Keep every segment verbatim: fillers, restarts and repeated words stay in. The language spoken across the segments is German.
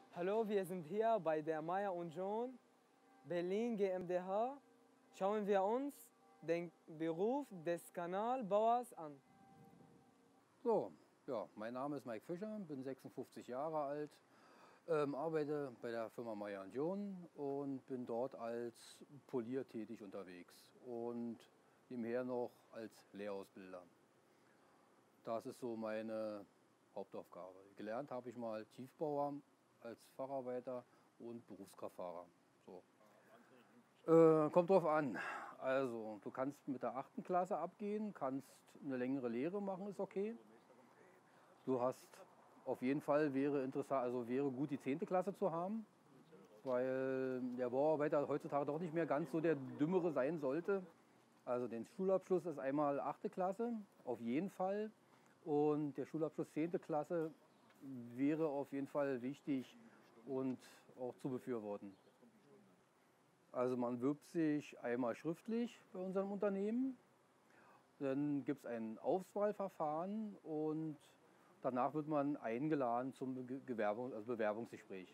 Hallo, wir sind hier bei der Meyer und John Berlin GmbH. Schauen wir uns den Beruf des Kanalbauers an. So, ja, mein Name ist Mike Fischer, bin sechsundfünfzig Jahre alt, ähm, arbeite bei der Firma Meyer und John und bin dort als Polier tätig unterwegs und nebenher noch als Lehrausbilder. Das ist so meine Hauptaufgabe. Gelernt habe ich mal Tiefbauer als Facharbeiter und Berufskraftfahrer. So. Äh, kommt drauf an. Also, du kannst mit der achten Klasse abgehen, kannst eine längere Lehre machen, ist okay. Du hast auf jeden Fall wäre interessant, also wäre gut die zehnte Klasse zu haben, weil der Bauarbeiter heutzutage doch nicht mehr ganz so der Dümmere sein sollte. Also den Schulabschluss ist einmal achte Klasse, auf jeden Fall. Und der Schulabschluss zehnte Klasse wäre auf jeden Fall wichtig und auch zu befürworten. Also man wirbt sich einmal schriftlich bei unserem Unternehmen, dann gibt es ein Auswahlverfahren und danach wird man eingeladen zum Bewerbung, also Bewerbungsgespräch.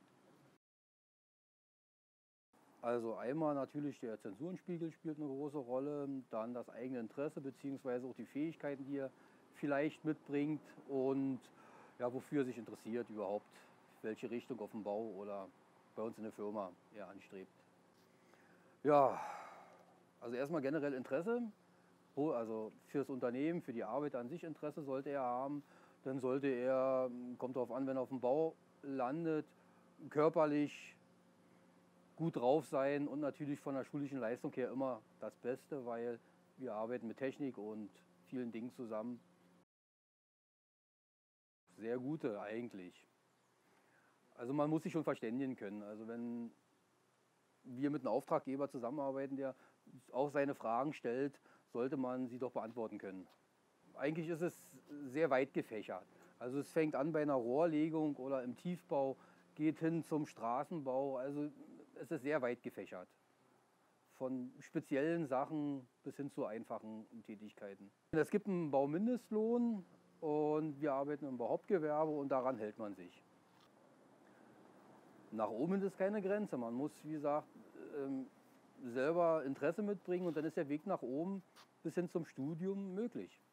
Also einmal natürlich der Zensurenspiegel spielt eine große Rolle, dann das eigene Interesse bzw. auch die Fähigkeiten, die er vielleicht mitbringt und ja, wofür er sich interessiert überhaupt, welche Richtung auf dem Bau oder bei uns in der Firma er anstrebt. Ja, also erstmal generell Interesse, also für das Unternehmen, für die Arbeit an sich Interesse sollte er haben. Dann sollte er, kommt darauf an, wenn er auf dem Bau landet, körperlich gut drauf sein und natürlich von der schulischen Leistung her immer das Beste, weil wir arbeiten mit Technik und vielen Dingen zusammen. Sehr gute eigentlich. Also man muss sich schon verständigen können. Also wenn wir mit einem Auftraggeber zusammenarbeiten, der auch seine Fragen stellt, sollte man sie doch beantworten können. Eigentlich ist es sehr weit gefächert. Also es fängt an bei einer Rohrlegung oder im Tiefbau, geht hin zum Straßenbau. Also es ist sehr weit gefächert. Von speziellen Sachen bis hin zu einfachen Tätigkeiten. Es gibt einen Baumindestlohn und wir arbeiten im Bauhauptgewerbe und daran hält man sich. Nach oben ist keine Grenze. Man muss, wie gesagt, selber Interesse mitbringen und dann ist der Weg nach oben bis hin zum Studium möglich.